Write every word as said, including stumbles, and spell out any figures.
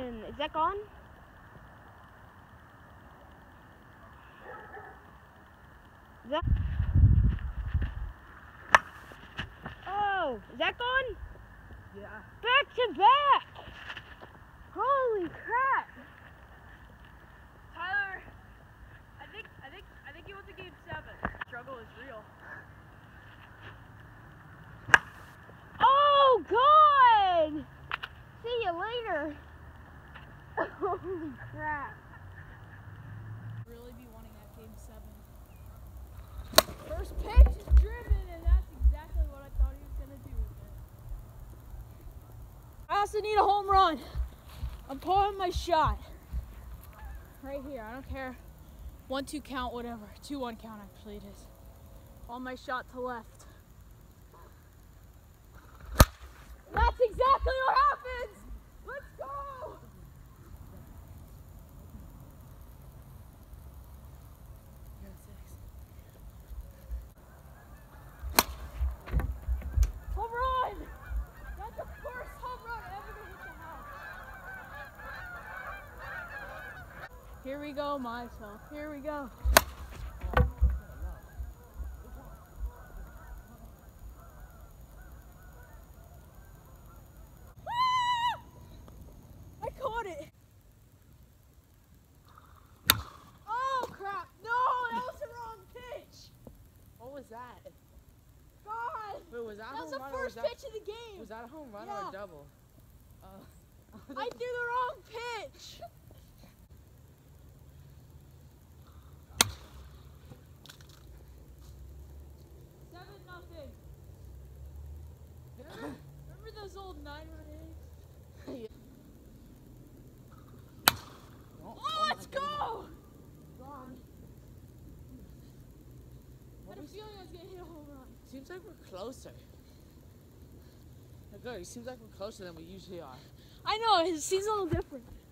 seven. Is that gone? Is that? Oh, is that gone? Yeah. Back to back! Holy crap! Tyler, I think I think I think he went to game seven. Struggle is real. Oh God! See you later. Holy crap! Really be wanting that game seven. First pitch is driven, and that's exactly what I thought he was gonna do with it. I also need a home run. I'm pulling my shot. Right here, I don't care. One, two count, whatever. Two, one count actually it is. On my shot to left. That's exactly what happens! Let's go! Home run! That's the first home run ever to hit the house. Here we go, myself. Here we go. Ah! I caught it. Oh crap! No, that was the wrong pitch. What was that? God! Wait, was that, That was home the run or first was that, pitch of the game. was that a home run Yeah. or a double? Uh, I threw the wrong pitch. Seven nothing. Remember, remember those old nine run innings? oh, Oh, let's go! Gone. I had a feeling I was gonna hit a home run. Seems like we're closer. Good. It seems like we're closer than we usually are. I know, it seems a little different.